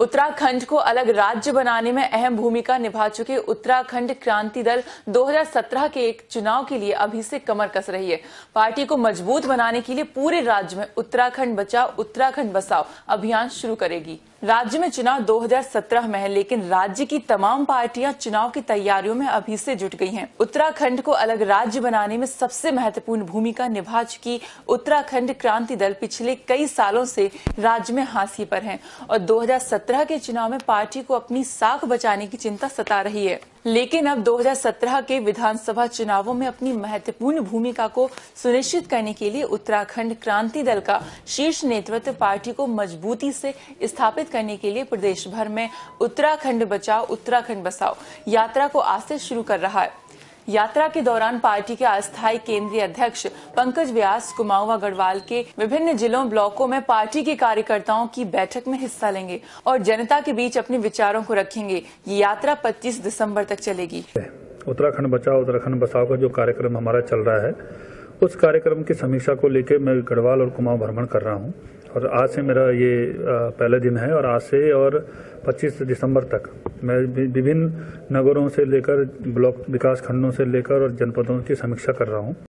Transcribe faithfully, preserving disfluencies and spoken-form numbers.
उत्तराखंड को अलग राज्य बनाने में अहम भूमिका निभा चुके उत्तराखंड क्रांति दल दो हज़ार सत्रह के एक चुनाव के लिए अभी से कमर कस रही है। पार्टी को मजबूत बनाने के लिए पूरे राज्य में उत्तराखंड बचाओ उत्तराखंड बसाओ अभियान शुरू करेगी। राज्य में चुनाव दो हज़ार सत्रह में है, लेकिन राज्य की तमाम पार्टियां चुनाव की तैयारियों में अभी से जुट गई हैं। उत्तराखंड को अलग राज्य बनाने में सबसे महत्वपूर्ण भूमिका निभा चुकी उत्तराखंड क्रांति दल पिछले कई सालों से राज्य में हाशिए पर है और दो हज़ार सत्रह के चुनाव में पार्टी को अपनी साख बचाने की चिंता सता रही है। लेकिन अब दो हज़ार सत्रह के विधानसभा चुनावों में अपनी महत्वपूर्ण भूमिका को सुनिश्चित करने के लिए उत्तराखंड क्रांति दल का शीर्ष नेतृत्व पार्टी को मजबूती से स्थापित करने के लिए प्रदेश भर में उत्तराखंड बचाओ उत्तराखंड बसाओ यात्रा को आज से शुरू कर रहा है। यात्रा के दौरान पार्टी के अस्थायी केंद्रीय अध्यक्ष पंकज व्यास कुमाऊं गढ़वाल के विभिन्न जिलों ब्लॉकों में पार्टी के कार्यकर्ताओं की बैठक में हिस्सा लेंगे और जनता के बीच अपने विचारों को रखेंगे। ये यात्रा पच्चीस दिसंबर तक चलेगी। उत्तराखंड बचाओ उत्तराखंड बसाओ का जो कार्यक्रम हमारा चल रहा है, उस कार्यक्रम की समीक्षा को लेकर मैं गढ़वाल और कुमाऊं भ्रमण कर रहा हूँ और आज से मेरा ये पहला दिन है और आज से और पच्चीस दिसंबर तक मैं विभिन्न नगरों से लेकर ब्लॉक विकास खंडों से लेकर और जनपदों की समीक्षा कर रहा हूँ।